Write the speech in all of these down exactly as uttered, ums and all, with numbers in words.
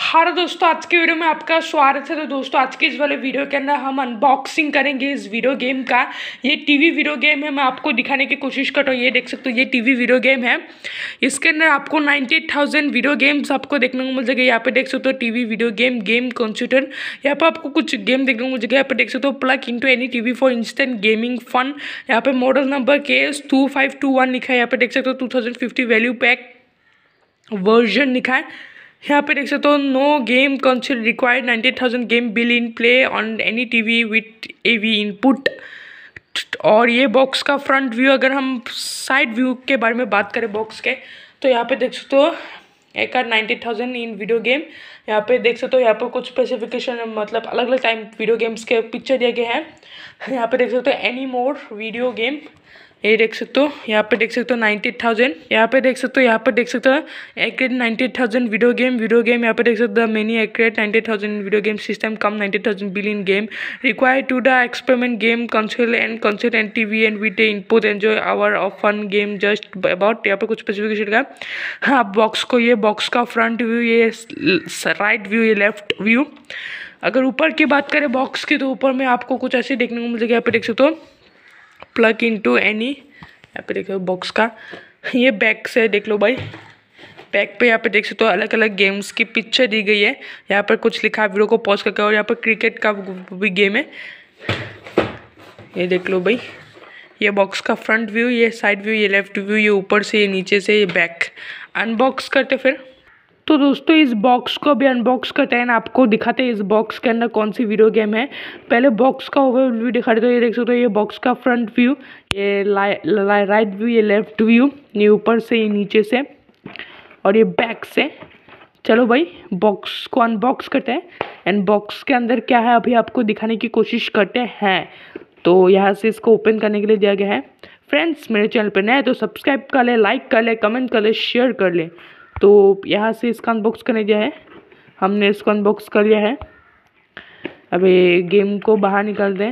हाँ दोस्तों, आज के वीडियो में आपका स्वागत है। तो दोस्तों, आज के इस वाले वीडियो के अंदर हम अनबॉक्सिंग करेंगे इस वीडियो गेम का। ये टीवी वीडियो गेम है। मैं आपको दिखाने की कोशिश कर रहा हूँ। ये देख सकते हो, ये टीवी वीडियो गेम है। इसके अंदर आपको नाइन्टी थाउजेंड वीडियो गेम्स आपको देखने को मिल जाएगा। यहाँ पे देख सकते हो TV video game game computer. यहाँ पे आपको कुछ गेम देखने को मिल जाएगा। यहाँ पे देख सकते हो plug into any TV for instant gaming fun. यहाँ पे model number K S two five two one लिखा है। यहाँ पे देख सकते हो two thousand fifty value pack version लिखा है। यहाँ पे देख सकते हो no game console required ninety thousand game built in play on any TV with AV input. और ये बॉक्स का फ्रंट व्यू, अगर हम साइड व्यू के बारे में बात करें बॉक्स के, तो यहाँ पे देख सकते हो एक R ninety thousand in video game. यहाँ पे देख सकते हो, यहाँ पर कुछ स्पेसिफिकेशन मतलब अलग अलग टाइम वीडियो गेम्स के पिक्चर दिए गए हैं। यहाँ पे देख सकते हो एनी मोर वीडियो गेम, ये देख सकते हो। यहाँ पे देख सकते हो नाइन्टी थाउजेंड। यहाँ पे देख सकते हो, यहाँ पे देख सकते हो एक्रेट ninety thousand video game video game यहाँ पे देख सकते हो मेनी एक्रेट ninety thousand video game system come ninety thousand billion game required to the experiment game console and console and TV and with input enjoy hour of fun game just about. यहाँ पे कुछ specification का। हाँ, box को, ये box का front view, ये right view, ये लेफ्ट व्यू। अगर ऊपर की बात करें बॉक्स की, तो ऊपर में आपको कुछ ऐसे देखने को मिल जाएगा। यहाँ पे देख सकते हो प्लग इनटू एनी, यहाँ पे देखो बॉक्स का ये बैक से देख लो भाई। बैक पे यहाँ पे देख सकते हो अलग अलग गेम्स की पिक्चर दी गई है। यहाँ पर कुछ लिखा है, वीडियो को पॉज करके। और यहाँ पर क्रिकेट का भी गेम है, ये देख लो भाई। ये बॉक्स का फ्रंट व्यू, ये साइड व्यू, ये लेफ्ट व्यू, ये ऊपर से, ये नीचे से, ये बैक। अनबॉक्स करते फिर। तो दोस्तों, इस बॉक्स को भी अनबॉक्स करते हैं, आपको दिखाते हैं इस बॉक्स के अंदर कौन सी वीडियो गेम है। पहले बॉक्स का ओवरव्यू दिखा देते हो। ये देख सकते हो, ये बॉक्स का फ्रंट व्यू, ये राइट व्यू, ये लेफ्ट व्यू, ये ऊपर से, ये नीचे से, और ये बैक से। चलो भाई, बॉक्स को अनबॉक्स करते हैं एंड बॉक्स के अंदर क्या है अभी आपको दिखाने की कोशिश करते हैं। तो यहाँ से इसको ओपन करने के लिए दिया गया है। फ्रेंड्स, मेरे चैनल पर नए हैं तो सब्सक्राइब कर ले, लाइक कर ले, कमेंट कर ले, शेयर कर ले। तो यहाँ से इसका अनबॉक्स करने दिया है, हमने इसको अनबॉक्स कर लिया है। अभी गेम को बाहर निकाल दें।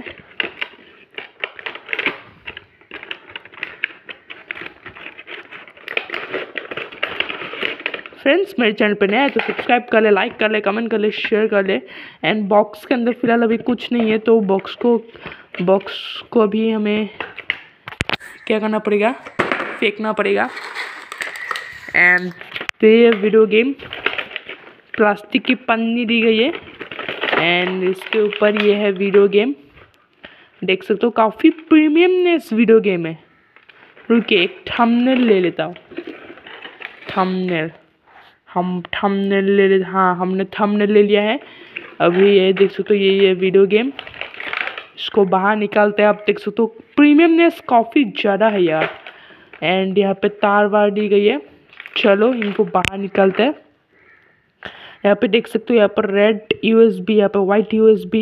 फ्रेंड्स, मेरे चैनल पे नया है तो सब्सक्राइब कर ले, लाइक कर ले, कमेंट कर ले, शेयर कर ले। एंड बॉक्स के अंदर फिलहाल अभी कुछ नहीं है, तो बॉक्स को बॉक्स को अभी हमें क्या करना पड़ेगा, फेंकना पड़ेगा। एंड तो ये वीडियो गेम प्लास्टिक की पन्नी दी गई है एंड इसके ऊपर ये है वीडियो गेम। देख सकते हो काफ़ी प्रीमियमनेस वीडियो गेम है। रुकिए, एक थंबनेल ले लेता हूँ। थंबनेल, हम थंबनेल ले ले हाँ हमने थंबनेल ले लिया है। अभी ये देख सकते हो, ये ये वीडियो गेम, इसको बाहर निकालते हैं। आप देख सकते हो प्रीमियमनेस काफ़ी ज़्यादा है यार। एंड यहाँ पे तार वार दी गई है। चलो इनको बाहर निकालते हैं। यहाँ पे देख सकते हो, यहाँ पर रेड यूएसबी, यहाँ पे वाइट यूएसबी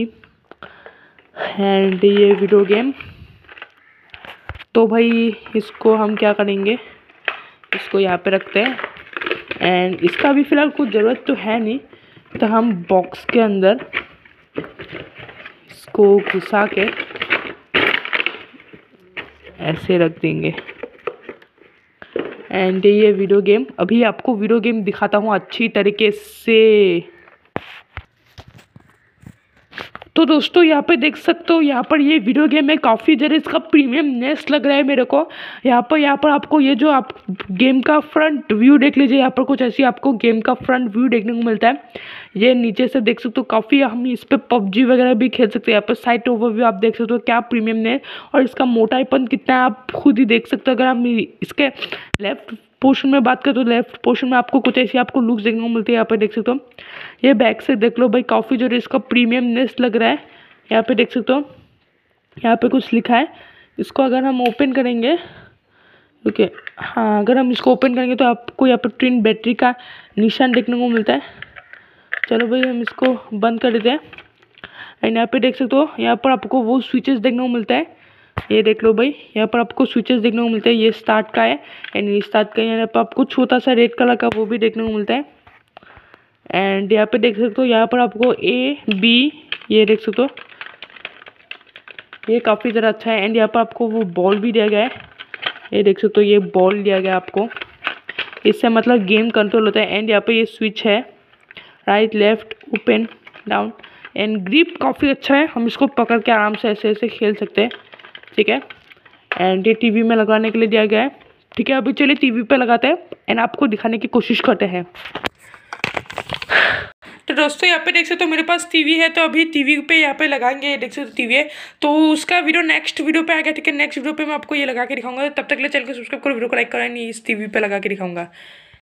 एंड ये वीडियो गेम। तो भाई इसको हम क्या करेंगे, इसको यहाँ पे रखते हैं। एंड इसका भी फ़िलहाल कुछ ज़रूरत तो है नहीं, तो हम बॉक्स के अंदर इसको घुसा के ऐसे रख देंगे। एंड ये वीडियो गेम, अभी आपको वीडियो गेम दिखाता हूँ अच्छी तरीके से। तो दोस्तों, यहाँ पे देख सकते हो, यहाँ पर ये वीडियो गेम है। काफ़ी ज़्यादा इसका प्रीमियमनेस लग रहा है मेरे को। यहाँ पर यहाँ पर आपको ये जो आप गेम का फ्रंट व्यू देख लीजिए, यहाँ पर कुछ ऐसी आपको गेम का फ्रंट व्यू देखने को मिलता है। ये नीचे से देख सकते हो, काफ़ी हम इस पर पबजी वगैरह भी खेल सकते हैं। यहाँ पर साइट ओवरव्यू आप देख सकते हो, क्या प्रीमियमनेस और इसका मोटाईपन कितना है आप खुद ही देख सकते हो। अगर हम इसके लेफ्ट पोर्शन में बात करें तो लेफ्ट पोर्शन में आपको कुछ ऐसी आपको लुक्स देखने को मिलती है। यहाँ पे देख सकते हो, ये बैक से देख लो भाई, काफ़ी जो इसका प्रीमियमनेस लग रहा है। यहाँ पे देख सकते हो, यहाँ पे कुछ लिखा है। इसको अगर हम ओपन करेंगे, ओके हाँ, अगर हम इसको ओपन करेंगे तो आपको यहाँ पर ट्विन बैटरी का निशान देखने को मिलता है। चलो भाई, हम इसको बंद कर देते हैं। एंड यहाँ पे देख सकते हो, यहाँ पर आपको वो स्विचेस देखने को मिलता है। ये देख लो भाई, यहाँ पर आपको स्विचेस देखने को मिलते हैं। ये स्टार्ट का है एंड ये स्टार्ट का है। यहाँ पर आपको छोटा सा रेड कलर का वो भी देखने को मिलता है। एंड यहाँ पे देख सकते हो, यहाँ पर आपको ए बी, ये देख सकते हो, ये काफ़ी ज़्यादा अच्छा है। एंड यहाँ पर आपको वो बॉल भी दिया गया है, ये देख सकते हो, ये बॉल दिया गया है आपको। इससे मतलब गेम कंट्रोल होता है। एंड यहाँ पे ये स्विच है, right left open down and grip काफ़ी अच्छा है, हम इसको पकड़ के आराम से ऐसे ऐसे खेल सकते हैं, ठीक है। एंड ये टीवी में लगाने के लिए दिया गया है, ठीक है। अभी चलिए टीवी पे लगाते हैं एंड आपको दिखाने की कोशिश करते हैं। तो दोस्तों यहाँ पे देख सकते हो मेरे पास टीवी है, तो अभी टीवी पे यहाँ पे लगाएंगे, देख सकते हो टीवी है, तो उसका वीडियो नेक्स्ट वीडियो पे आ गया, ठीक है। नेक्स्ट वीडियो पे मैं आपको ये लगा के दिखाऊंगा, तब तक के लिए चैनल को सब्सक्राइब करो, वीडियो को लाइक करो, इस टीवी पे लगा के दिखाऊंगा।